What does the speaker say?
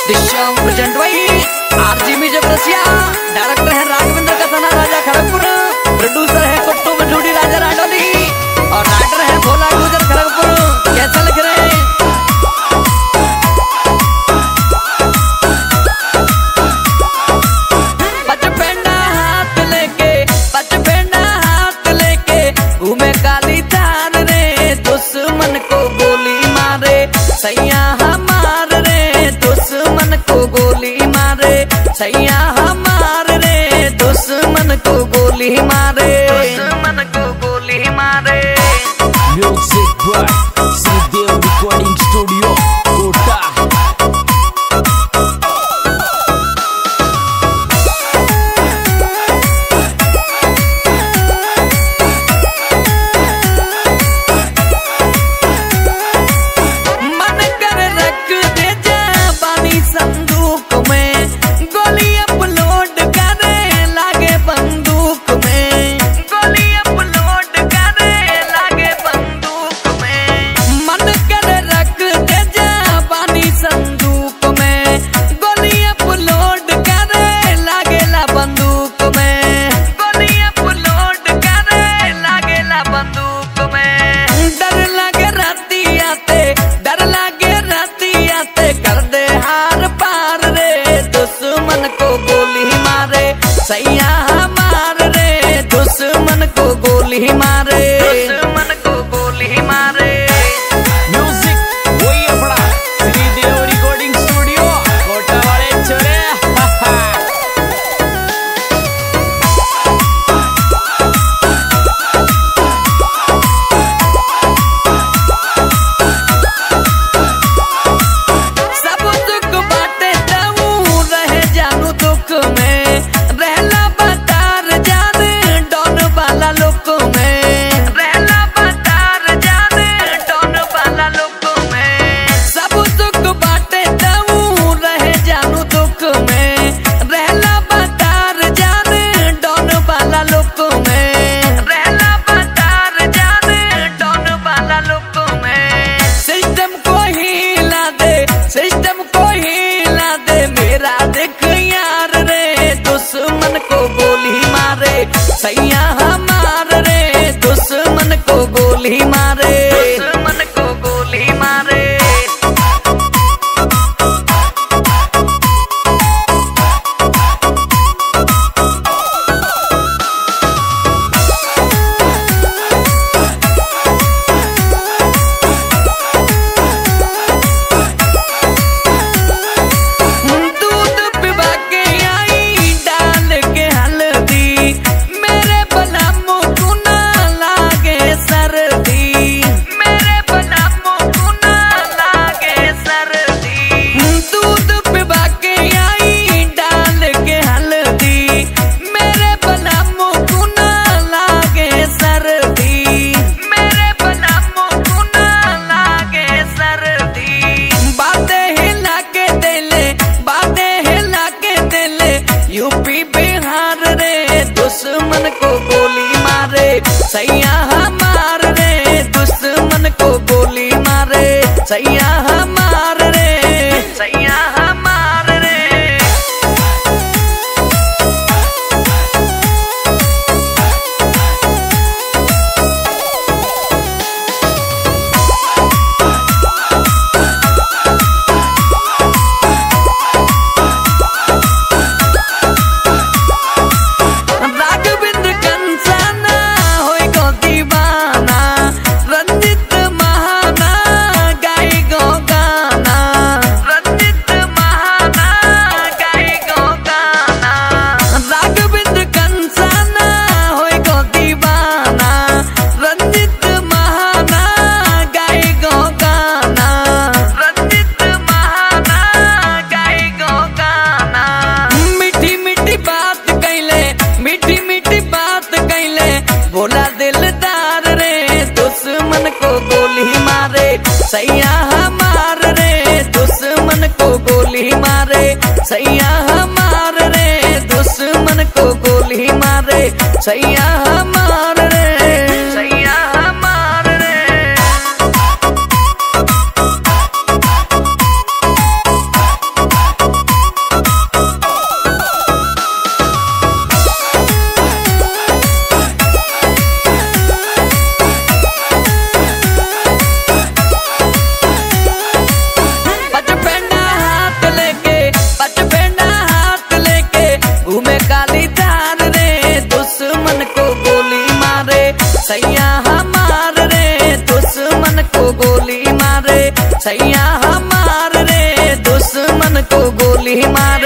दिश्याम present भाई आरजी music रसिया। डायरेक्टर है राघवेंद्र कसना राजा खड़गपुर, प्रोड्यूसर है कुट्टू मझूड़ी राजा राडोली और राइटर है भोला गुजर खड़गपुर। कैसा लग रहे हैं? पचपेंडा हाथ लेके घूमे काली धार रे, दुश्मन को गोली मारे सैया हमार रे, दुश्मन को गोली मारे सैया हमार रे, दुश्मन को गोली मारे, दुश्मन को गोली मारे। Music by Shridev recording studio Kota. सैया हमार रे, दुश्मन को गोली मारे, दुश्मन को गोली मारे। म्यूजिक वही अपना श्रीदेव रिकॉर्डिंग स्टूडियो कोटा वाले छोरे। सब दुख बाटे तू रहे जानू दुख में, रहला बतार जाने डॉन वाला लोक में, रहला बतार जाने डॉन वाला लोक में। सब दुख बाटे तू रहे जानू दुख में, रहला बतार जाने डॉन वाला लोक में, रहला बतार जाने डॉन वाला लोक में। सिस्टम को हिला दे, सिस्टम को हिला दे मेरा देख यार रे, दुश्मन को गोली मारे सैया हमार रे, दुश्मन को गोली मारे, दुश्मन को गोली मारे। दूध पिबा के आई डाल के हल्दी, मेरे बलमो को ना लागे सर्दी, मेरे बलमो को ना लागे सर्दी। दूध पिबा के आई डाल के हल्दी, मेरे बलमो को ना लागे सर्दी, मेरे बलमो को ना लागे सर्दी। बातें हिला के दिले, बातें हिला के दिले यूपी बिहार रे, दुश्मन को गोली मारे सैया हमार रे, दुश्मन को गोली मारे सैया हमार रे, सैया हमार रे। राघवेंद्र कंसाना होई गो दीवाना, रंजित महाना गाई गो गाना, रंजित महाना गाई गो गाना। राघवेंद्र कंसाना होई गो दीवाना, रंजित महाना गाई गो गाना, रंजित महाना गाई गो गाना। मीठी मीठी बात कैले, मीठी मीठी बात कैले भोला दिलदार रे, दुश्मन को गोली मारे सैया हमार रे, दुश्मन को गोली मारे सैया हमार रे, दुश्मन को गोली मारे सैया हमार रे, सैया हमार रे। गोली मार